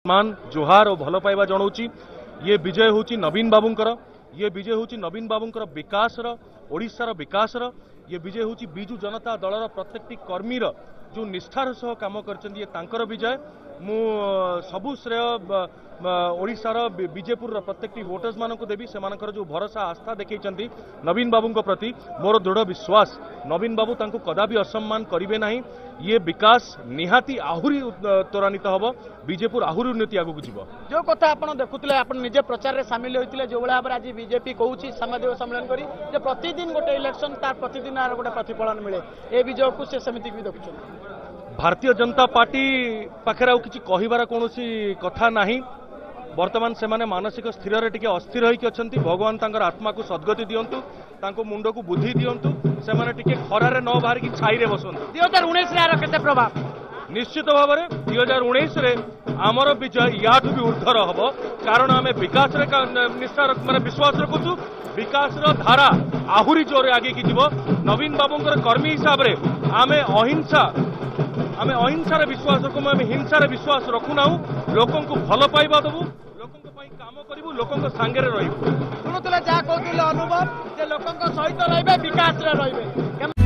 मान जोहार और भल पाइबा जनाऊँगी। ये विजय हूँ नवीन बाबूंकर, ये विजय हूँ नवीन बाबूंकर विकास ओडिशार विकास ये विजय हूँ बिजु जनता दलर प्रत्येक कर्मी जो निष्ठार सह काम कर विजय। मु सबु श्रेय ओडिशार बीजेपुर प्रत्येक वोटर्स मानक देवी से जो भरोसा आस्था देखते नवीन बाबू प्रति मोर दृढ़ विश्वास नवीन बाबू तांको कदापि असम्मान करेंगे ना। ये विकास निहाती आहुरी त्वरान्वित हम बीजेपुर आहुरी उन्नति आगू जीव। जो कथा आप देखुले आप निजे प्रचार में सामिल होते जो भाव आज बीजेपी कहूँ साम्बादिक सम्मेलन करी जे प्रतिदिन गोटे इलेक्शन तार प्रतिदिन गोटे प्रतिफलन मिले ए विजय को से समिति भी देखुं। भारतीय जनता पार्टी पाखे आउ किसी कहबार कौन कथा नहीं। वर्तमान से माने मानसिक स्थिर रे अस्थिर होइक अछंती। भगवान तांकर आत्मा को सद्गति दियंतु, तांको मुंड को बुद्धि दियंतु, से माने टिके खरारे न बाहर की छाई रे बसंतु। 2019 रे आरो केते प्रभाव निश्चित भाव में 2019 रे आमर विजय याठू भी ऊर्धर हम कारण आम विकास निष्ठा माने विश्वास रखुचु। विकास धारा आहुरी जोरे आगे की जीव। नवीन बाबूंकर कर्मी हिसाब रे आमे अहिंसार विश्वास रखु, आम हिंसार विश्वास रखुना। लोकों को भल पाइबा दबु, लोकों काम करू, लोकों सांगे रही। शुणुले जहाँ कहते अनुभव लोकों सहित रही विकास रही।